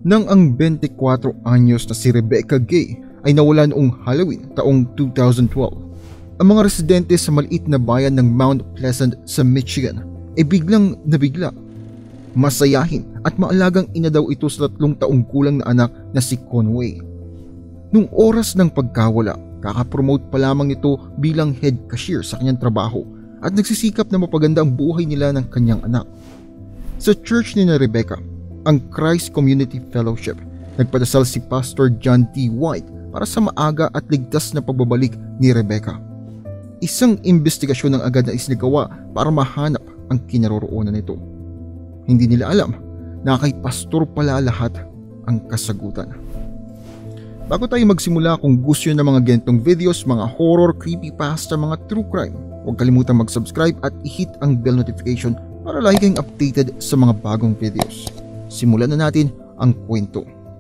nang ang 24 anyos na si Rebecca Gay ay nawala noong Halloween taong 2012. Ang mga residente sa maliit na bayan ng Mount Pleasant sa Michigan ay biglang nabigla. Masayahin at maalagang ina daw ito sa 3 taong gulang na anak na si Conway. Nung oras ng pagkawala, kakapromote pa lamang nito bilang head cashier sa kanyang trabaho at nagsisikap na mapaganda ang buhay nila ng kanyang anak. Sa church ni na Rebecca, ang Christ Community Fellowship, nagpadasal si Pastor John T. White para sa maaga at ligtas na pagbabalik ni Rebecca. Isang investigasyon ang agad na isinagawa para mahanap ang kinaroroonan nito. Hindi nila alam na kay pastor pala lahat ang kasagutan. Bago tayo magsimula, kung gusto nyo ng mga ganitong videos, mga horror, creepypasta, mga true crime, huwag kalimutang mag-subscribe at i-hit ang bell notification para lagi kayong updated sa mga bagong videos. Simulan na natin ang kwento.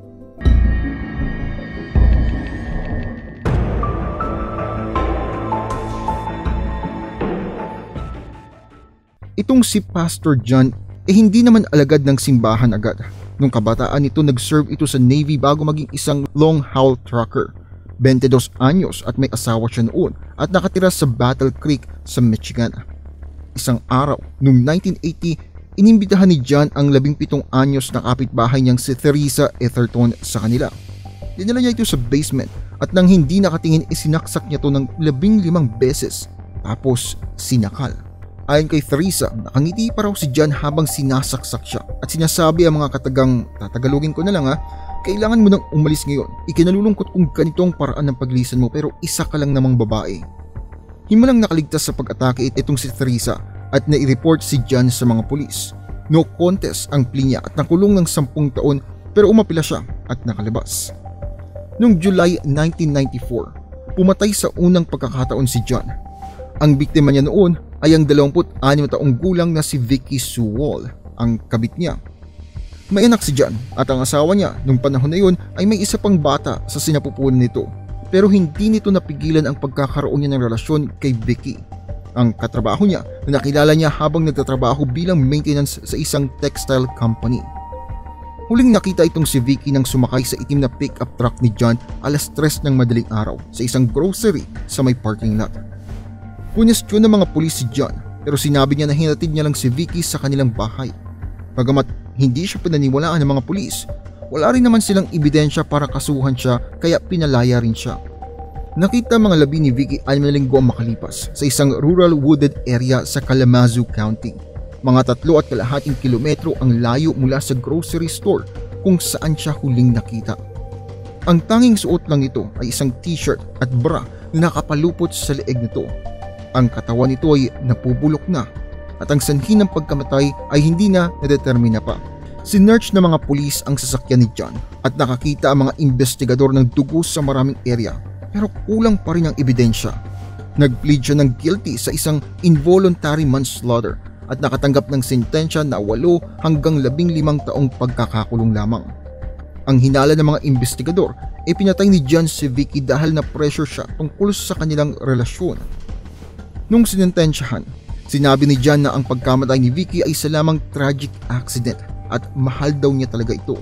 Itong si Pastor John hindi naman alagad ng simbahan agad. Nung kabataan nito, nag-serve ito sa Navy bago maging isang long-haul trucker. 22 anyos at may asawa siya noon at nakatira sa Battle Creek sa Michigan. Isang araw, noong 1980, inimbitahan ni John ang 17 anyos na kapitbahay niyang si Teresa Etherton sa kanila. Dinala niya ito sa basement at nang hindi nakatingin isinaksak niya ito ng 15 beses tapos sinakal. Ayon kay Teresa, nakangiti pa raw si John habang sinasaksak siya at sinasabi ang mga katagang, tatagalogin ko na lang kailangan mo nang umalis ngayon. Ikinalulungkot kung ganito ang paraan ng paglisan mo pero isa ka lang namang babae. Himalang nakaligtas sa pag-atake itong si Teresa at nai-report si John sa mga pulis. No contest ang plea niya at nakulong ng 10 taon pero umapila siya at nakalabas. Noong July 1994, pumatay sa unang pagkakataon si John. Ang biktima niya noon ay ang 26 taong gulang na si Vicky Sue Wall, ang kabit niya. May anak si John at ang asawa niya nung panahon na yun ay may isa pang bata sa sinapupunan nito, pero hindi nito napigilan ang pagkakaroon niya ng relasyon kay Vicky, ang katrabaho niya na nakilala niya habang nagtatrabaho bilang maintenance sa isang textile company. Huling nakita itong si Vicky nang sumakay sa itim na pick-up truck ni John alas 3 ng madaling araw sa isang grocery sa may parking lot. Kunestyon ng mga pulis si John pero sinabi niya na hinatid niya lang si Vicky sa kanilang bahay. Bagamat hindi siya pinaniwalaan ng mga pulis, wala rin naman silang ebidensya para kasuhan siya kaya pinalaya rin siya. Nakita mga labi ni Vicky 6 na linggo ang makalipas sa isang rural wooded area sa Kalamazoo County. Mga 3.5 kilometro ang layo mula sa grocery store kung saan siya huling nakita. Ang tanging suot lang nito ay isang t-shirt at bra na nakapalupot sa leeg nito. Ang katawan nito ay napubulok na at ang sanhi ng pagkamatay ay hindi na nadetermina pa. Sinearch ng mga pulis ang sasakyan ni John at nakakita ang mga investigador ng dugo sa maraming area pero kulang pa rin ang ebidensya. Nag-plead siya ng guilty sa isang involuntary manslaughter at nakatanggap ng sentensya na 8 hanggang 15 taong pagkakakulong lamang. Ang hinala ng mga investigador ay pinatay ni John si Vicky dahil na pressure siya tungkol sa kanilang relasyon. Nung sinentensyahan, sinabi ni John na ang pagkamatay ni Vicky ay isa lamang tragic accident at mahal daw niya talaga ito.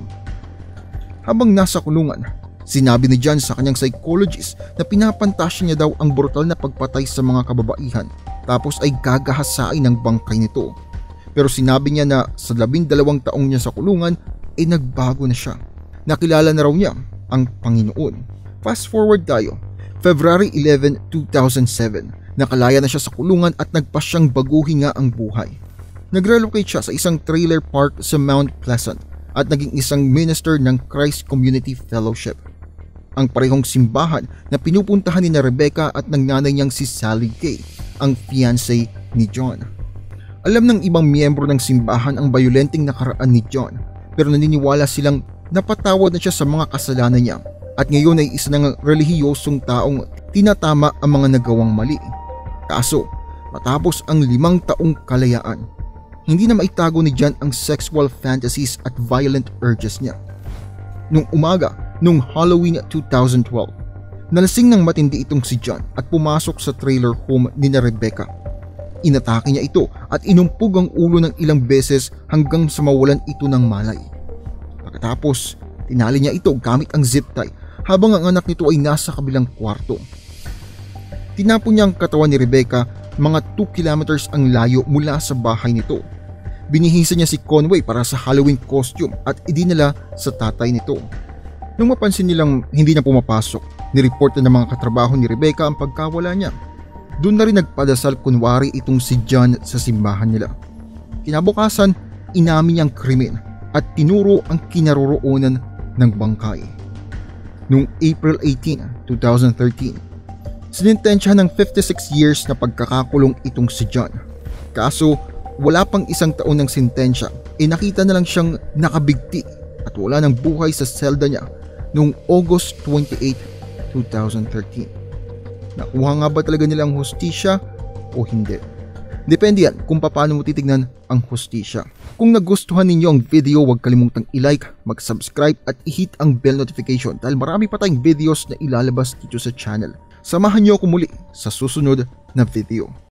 Habang nasa kulungan, sinabi ni John sa kanyang psychologist na pinapantasya niya daw ang brutal na pagpatay sa mga kababaihan tapos ay gagahasain ng bangkay nito. Pero sinabi niya na sa 12 taong niya sa kulungan ay nagbago na siya. Nakilala na raw niya ang Panginoon. Fast forward tayo, February 11, 2007. Nakalaya na siya sa kulungan at nagpasyang baguhin nga ang buhay. Nag-relocate siya sa isang trailer park sa Mount Pleasant at naging isang minister ng Christ Community Fellowship. Ang parehong simbahan na pinupuntahan ni na Rebecca at ng nanay niyang si Sally Gay, ang fiancé ni John. Alam ng ibang miyembro ng simbahan ang bayolenteng nakaraan ni John pero naniniwala silang napatawad na siya sa mga kasalanan niya at ngayon ay isa ng relihiyosong taong tinatama ang mga nagawang mali. Kaso, matapos ang 5 taong kalayaan, hindi na maitago ni John ang sexual fantasies at violent urges niya. Nung umaga, nung Halloween 2012, nalasing ng matindi itong si John at pumasok sa trailer home ni na Rebecca. Inatake niya ito at inumpog ang ulo ng ilang beses hanggang sa mawalan ito ng malay. Pagkatapos, Tinali niya ito gamit ang zip tie habang ang anak nito ay nasa kabilang kwarto. Tinapon niya ang katawan ni Rebecca mga 2 kilometers ang layo mula sa bahay nito. Binihisa niya si Conway para sa Halloween costume at idinala sa tatay nito. Nung mapansin nilang hindi na pumapasok, nireport na ng mga katrabaho ni Rebecca ang pagkawala niya. Doon na rin nagpadasal kunwari itong si John sa simbahan nila. Kinabukasan, inamin niya ang krimen at tinuro ang kinaroroonan ng bangkay. Noong April 18, 2013, sinintensyahan ng 56 years na pagkakakulong itong si John. Kaso wala pang 1 taon ng sintensya, nakita na lang siyang nakabigti at wala ng buhay sa selda niya noong August 28, 2013. Nakuha nga ba talaga nila ang hustisya o hindi? Depende yan kung paano mo titignan ang hustisya. Kung nagustuhan ninyo ang video, huwag kalimutang i-like, mag-subscribe at i-hit ang bell notification dahil marami pa tayong videos na ilalabas dito sa channel. Samahan niyo ako muli sa susunod na video.